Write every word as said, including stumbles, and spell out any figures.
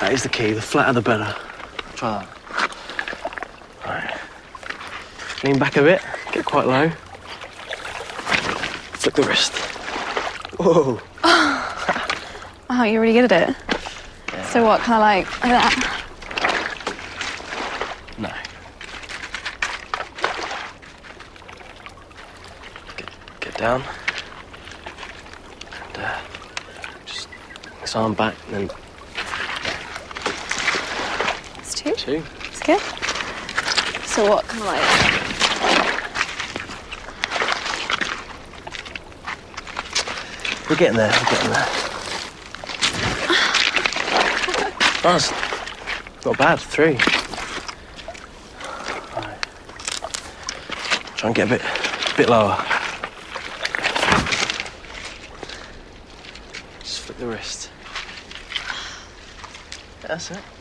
That is the key. The flatter, the better. Try that. All right. Lean back a bit. Get quite low. Flick the wrist. Whoa. Wow, you're really good at it. Yeah. So what, kind of like, like that? No. Get, get down. And uh, just this arm back and then... It's two? Two. It's good. So what, kind of like... We're getting there, we're getting there. That's not bad, three. Right. Try and get a bit, a bit lower. Just flick the wrist. That's it.